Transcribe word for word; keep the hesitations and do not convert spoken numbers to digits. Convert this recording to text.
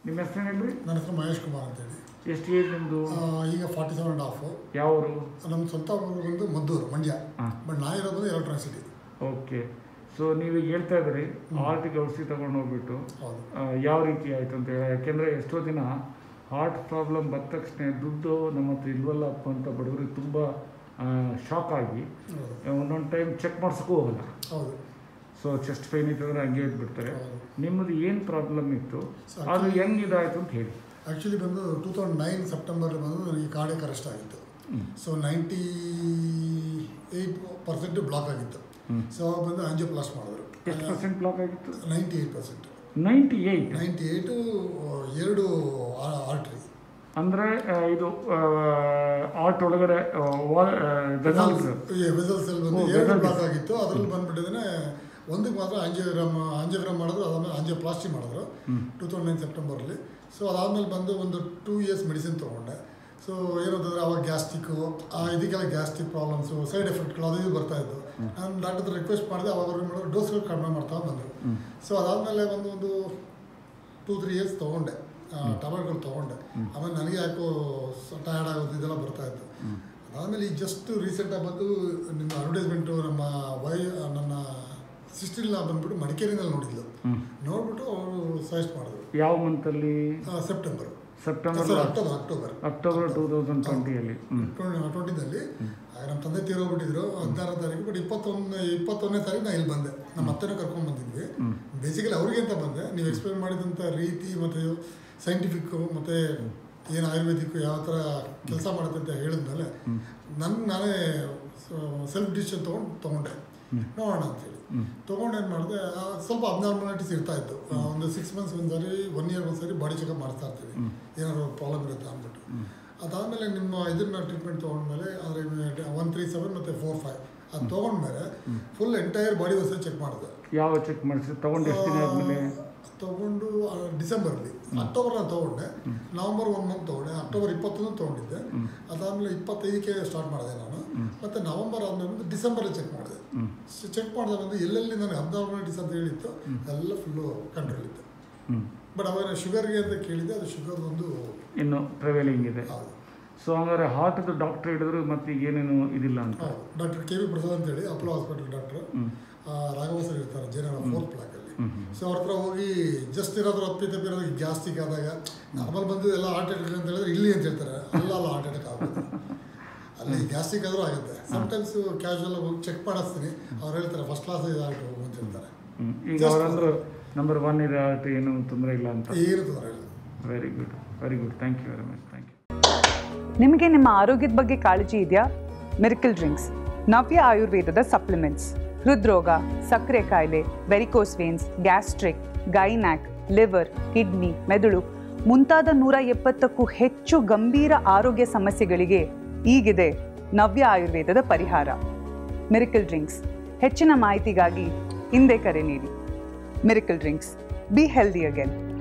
ನಿಮ್ಮ ಹೆಸರು ಹೇಳ್ರಿ? ನನ್ನ ಹೆಸರು ಮಹೇಶ್ ಕುಮಾರ್ ಅಂತೇಳಿ. ಎಷ್ಟು ಏಜ್ ನಿಮ್ಮದು? ಈಗ ಫಾರ್ಟಿ ಸೆವೆನ್ ಆ್ಯಂಡ್ ಹಾಫು. ಯಾವ ಊರು? ನಮ್ಮ ಸ್ವಂತ ಊರು ಬಂದು ಮದ್ದೂರು, ಮಂಡ್ಯ. ಬಟ್ ನಾ ಇರೋದು ಎಲೆಕ್ಟ್ರಾನಿಕ್ ಸಿಟಿ. ಓಕೆ. ಸೊ ನೀವು ಹೇಳ್ತಾ ಇದ್ರಿ ಹಾರ್ಟಿಗೆ ಔಷಧಿ ತಗೊಂಡು ಹೋಗ್ಬಿಟ್ಟು ಯಾವ ರೀತಿ ಆಯಿತು ಅಂತ ಹೇಳಿ. ಯಾಕೆಂದರೆ ಎಷ್ಟೋ ದಿನ ಹಾರ್ಟ್ ಪ್ರಾಬ್ಲಮ್ ಬಂದ ತಕ್ಷಣ ದುಡ್ಡು ನಮ್ಮ ಹತ್ರ ಇಲ್ವಲ್ಲಪ್ಪ ಅಂತ ಬಡವರಿಗೆ ತುಂಬ ಶಾಕ್ ಆಗಿ ಒಂದೊಂದು ಟೈಮ್ ಚೆಕ್ ಮಾಡ್ಸೋಕ್ಕೂ ಹೋಗಲ್ಲ. ಹೌದು. ಸೊ ಚೆಸ್ಟ್ ಪೈನ್ ಇತ್ತಂದರೆ ಹಂಗೆ ಇದ್ಬಿಡ್ತಾರೆ. ನಿಮ್ಮದು ಏನು ಪ್ರಾಬ್ಲಮ್ ಇತ್ತು, ಅದು ಹೆಂಗೆ ಇದಾಯಿತು ಅಂತ ಹೇಳಿ. ಆ್ಯಕ್ಚುಲಿ ಬಂದು ಟೂ ತೌಸಂಡ್ ನೈನ್ ಸೆಪ್ಟೆಂಬರ್ ಬಂದು ನನಗೆ ಕಾರ್ಡಿಯಕ್ ಅರೆಸ್ಟ್ ಆಗಿತ್ತು. So ninety eight percent block ಆಗಿತ್ತು. ಸೊ ಅವಾಗ ಬಂದು ಆಂಜಿಯೋಪ್ಲಾಸ್ಟ್ ಮಾಡಿದ್ರು. ಎಷ್ಟು ಪರ್ಸೆಂಟ್ ಬ್ಲಾಕ್ ಆಗಿತ್ತು? Ninety eight percent. Ninety eight ninety eight ಎರಡು ಆರ್ಟ್ರಿ ಅಂದರೆ ಇದು ಆರ್ಟ್ ಒಳಗಡೆ ವೆಸಲ್ಸ್ ಎಲ್ಲಿ ಬಂದು ಎರಡು ಬ್ಲಾಕ್ ಆಗಿತ್ತು. ಅದರಲ್ಲಿ ಬಂದುಬಿಟ್ಟಿದ್ದೇನೆ ಒಂದಕ್ಕೆ ಮಾತ್ರ ಆಂಜಿಯೋಗ್ರಾಮ್ ಆಂಜಿಯೋಗ್ರಾಮ್ ಮಾಡಿದ್ರು. ಅದಾದಮೇಲೆ ಆಂಜಿಯೋಪ್ಲಾಸ್ಟಿ ಮಾಡಿದ್ರು ಟೂ ತೌಸಂಡ್ ನೈನ್ ಸೆಪ್ಟೆಂಬರಲ್ಲಿ. ಸೊ ಅದಾದಮೇಲೆ ಬಂದು ಒಂದು ಟೂ ಇಯರ್ಸ್ ಮೆಡಿಸಿನ್ ತೊಗೊಂಡೆ. ಸೊ ಏನಂತಂದರೆ ಅವಾಗ ಗ್ಯಾಸ್ಟಿಕ್ಕು ಇದಕ್ಕೆಲ್ಲ ಗ್ಯಾಸ್ಟ್ರಿಕ್ ಪ್ರಾಬ್ಲಮ್ಸು, ಸೈಡ್ ಎಫೆಕ್ಟ್ಗಳು ಅದು ಇದು ಬರ್ತಾಯಿತ್ತು. ನಾನು ಡಾಕ್ಟರ್ ಹತ್ರ ರಿಕ್ವೆಸ್ಟ್ ಮಾಡಿದೆ. ಅವಾಗ ಅವ್ರಿಗೆ ಮಾಡಿದ್ರು ಡೋಸ್ಗಳು ಕಡಿಮೆ ಮಾಡ್ತಾ ಬಂದರು. ಸೊ ಅದಾದಮೇಲೆ ಒಂದು ಒಂದು ಟೂ ತ್ರೀ ಇಯರ್ಸ್ ತೊಗೊಂಡೆ, ಟ್ಯಾಬ್ಲೆಟ್ಗಳು ತೊಗೊಂಡೆ. ಆಮೇಲೆ ನನಗೆ ಯಾಕೋ ಟಯರ್ಡ್ ಆಗೋದು ಇದೆಲ್ಲ ಬರ್ತಾಯಿತ್ತು. ಅದಾದಮೇಲೆ ಈಗ ಜಸ್ಟ್ ರೀಸೆಂಟಾಗಿ ಬಂದು ನಿಮ್ಮ ಅಡ್ವರ್ಟೈಸ್ಮೆಂಟು ನಮ್ಮ ವೈ ನನ್ನ ಸಿಸ್ಟರ್ನ ಬಂದುಬಿಟ್ಟು ಮಡಿಕೇರಿನಲ್ಲಿ ನೋಡಿದ್ಲು. ನೋಡಿಬಿಟ್ಟು ಅವರು ಸಜೆಸ್ಟ್ ಮಾಡಿದ್ರು. ಯಾವ ಮಂತಲ್ಲಿ? September September October October October two thousand ಟ್ವೆಂಟಿಯಲ್ಲಿ ಟ್ವೆಂಟಿನಲ್ಲಿ ನಮ್ಮ ತಂದೆ ತೀರೋಗ್ಬಿಟ್ಟಿದ್ರು ಹದಿನಾರನೇ ತಾರೀಕು. ಬಟ್ ಇಪ್ಪತ್ತೊಂದು ಇಪ್ಪತ್ತೊಂದನೇ ತಾರೀಕು ನಾನು ಇಲ್ಲಿ ಬಂದೆ. ನಮ್ಮ ಅತ್ತೆನೂ ಕರ್ಕೊಂಡು ಬಂದಿದ್ವಿ. ಬೇಸಿಕಲಿ ಅವ್ರಿಗೆ ಅಂತ ಬಂದೆ. ನೀವು ಎಕ್ಸ್ಪ್ಲೇನ್ ಮಾಡಿದಂಥ ರೀತಿ ಮತ್ತು ಸೈಂಟಿಫಿಕ್ಕು ಮತ್ತು ಏನು ಆಯುರ್ವೇದಿಕ್ಕು ಯಾವ ಥರ ಕೆಲಸ ಮಾಡುತ್ತೆ ಅಂತ ಹೇಳಿದ್ಮೇಲೆ ನನ್ನ ನಾನೇ ಸೆಲ್ಫ್ ಡಿಸಿಷನ್ ತೊಗೊಂಡು ತೊಗೊಂಡೆ ನೋಡೋಣ ಅಂಥೇಳಿ ತೊಗೊಂಡು ಏನು ಮಾಡಿದೆ. ಸ್ವಲ್ಪ ಅಬ್ನಾರ್ಮಾಲಿಟೀಸ್ ಇರ್ತಾಯಿತ್ತು. ಒಂದು ಸಿಕ್ಸ್ ಮಂತ್ಸ್ ಒಂದು ಸಾರಿ ಒನ್ ಇಯರ್ ಒಂದು ಸಾರಿ ಬಾಡಿ ಚೆಕಪ್ ಮಾಡ್ತಾ ಇರ್ತೀವಿ, ಏನಾದ್ರು ಪ್ರಾಬ್ಲಮ್ ಇರುತ್ತೆ ಅಂದ್ಬಿಟ್ಟು. ಅದಾದಮೇಲೆ ನಿಮ್ಮ ಇದನ್ನ ಟ್ರೀಟ್ಮೆಂಟ್ ತೊಗೊಂಡ್ಮೇಲೆ ಅಂದರೆ ಒನ್ ತ್ರೀ ಸೆವೆನ್ ಮತ್ತು ಫೋರ್ ಫೈವ್ ಅದು ತೊಗೊಂಡ್ಮೇಲೆ ಫುಲ್ ಎಂಟೈರ್ ಬಾಡಿ ಒಂದ್ಸರಿ ಚೆಕ್ ಮಾಡಿದೆ. ಯಾವ ಚೆಕ್ ಮಾಡಿಸಿ ತೊಗೊಂಡು ಎಷ್ಟು ದಿನ ಆದಮೇಲೆ? ತೊಗೊಂಡು ಡಿಸೆಂಬರಲ್ಲಿ ಅಕ್ಟೋಬರ್ ನಾನು ತೊಗೊಂಡೆ. ನವಂಬರ್ ಒನ್ ಮಂತ್ ತೊಗೊಂಡೆ. ಅಕ್ಟೋಬರ್ ಇಪ್ಪತ್ತೊಂದು ತೊಗೊಂಡಿದ್ದೆ. ಅದಾದಮೇಲೆ ಇಪ್ಪತ್ತೈದಕ್ಕೆ ಸ್ಟಾರ್ಟ್ ಮಾಡಿದೆ ನಾನು. ಮತ್ತು ನವಂಬರ್ ಆದಮೇಲೆ ಡಿಸೆಂಬರಲ್ಲಿ ಚೆಕ್ ಮಾಡಿದೆ. ಚೆಕ್ ಮಾಡಿದಾಗ ಒಂದು ಎಲ್ಲೆಲ್ಲಿ ನನಗೆ ಅಬ್ನಾರ್ಮಾಲಿಟೀಸ್ ಅಂತ ಹೇಳಿತ್ತು ಎಲ್ಲ ಫುಲ್ಲು ಕಂಟ್ರೋಲ್ ಇತ್ತು. ಬಟ್ ಅವಾಗ ಶುಗರ್ಗೆ ಅಂತ ಕೇಳಿದೆ. ಅದು ಶುಗರ್ ಒಂದು ಇನ್ನು ಪ್ರಿವೇಲಿಂಗ್ ಇದೆ. ಹೌದು. ಸೊ ಹಂಗಾರೆ ಹಾರ್ಟ್ದು ಡಾಕ್ಟ್ರ್ ಹಿಡಿದ್ರು ಮತ್ತು ಏನೇನು ಇದಿಲ್ಲ ಅಂತ. ಡಾಕ್ಟರ್ ಕೆ ವಿ ಪ್ರಸಾದ್ ಅಂತೇಳಿ Apollo hospital doctor Raghava sir ಇರ್ತಾರೆ ಜೇನರ ಫೋರ್ತ್ ಬ್ಲಾಕಲ್ಲಿ. ಸೊ ಅವ್ರ ಹತ್ರ ಹೋಗಿ ಜಸ್ಟ್ ಏನಾದರೂ ಅಪ್ಪಿ ತಪ್ಪಿರೋದು ಗ್ಯಾಸ್ಟಿಕ್ ಆದಾಗ ನಾರ್ಮಲ್ ಬಂದು ಎಲ್ಲ ಹಾರ್ಟ್ ಅಟ್ಯಾಕ್ ಅಂತ ಹೇಳಿದ್ರೆ ಇಲ್ಲಿ ಅಂತ ಹೇಳ್ತಾರೆ. ಅಲ್ಲ ಅಲ್ಲ ಹಾರ್ಟ್ ಅಟ್ಯಾಕ್ ಆಗುತ್ತೆ. ಅಲ್ಲಿ ಗ್ಯಾಸ್ಟ್ರಿಕ್ ಆದರೂ ಆಗುತ್ತೆ. ಸಮ್ಟೈಮ್ಸ್ ಕ್ಯಾಶುವಲ್ ಹೋಗಿ ಚೆಕ್ ಮಾಡಿಸ್ತೀನಿ. ಅವ್ರು ಹೇಳ್ತಾರೆ ಫಸ್ಟ್ ಕ್ಲಾಸ್ ಇದಾಗಿ ಹೋಗು ಅಂತ ಹೇಳ್ತಾರೆ. ಈಗ ಅವರಂದ್ರೆ ನಂಬರ್ ಒನ್ ಇದೆ, ಹಾರ್ಟ್ ಏನು ತೊಂದರೆ ಇಲ್ಲ ಅಂತ. ಏನು ತೊಂದರೆ ಇಲ್ಲ. Very good very good thank you very much. Thank you. ನಿಮಗೆ ನಿಮ್ಮ ಆರೋಗ್ಯದ ಬಗ್ಗೆ ಕಾಳಜಿ ಇದೆಯಾ? ಮಿರಕಲ್ ಡ್ರಿಂಕ್ಸ್ ನವ್ಯ ಆಯುರ್ವೇದದ ಸಪ್ಲಿಮೆಂಟ್ಸ್ ಹೃದ್ರೋಗ, ಸಕ್ಕರೆ ಕಾಯಿಲೆ, varicose veins, gastric, gynaec, liver, kidney, ಮೆದುಳು ಮುಂತಾದ ನೂರ ಎಪ್ಪತ್ತಕ್ಕೂ ಹೆಚ್ಚು ಗಂಭೀರ ಆರೋಗ್ಯ ಸಮಸ್ಯೆಗಳಿಗೆ ಈಗಿದೆ ನವ್ಯ ಆಯುರ್ವೇದದ ಪರಿಹಾರ. Miracle drinks. ಹೆಚ್ಚಿನ ಮಾಹಿತಿಗಾಗಿ ಹಿಂದೆ ಕರೆ ನೀಡಿ. Miracle drinks. Be healthy again.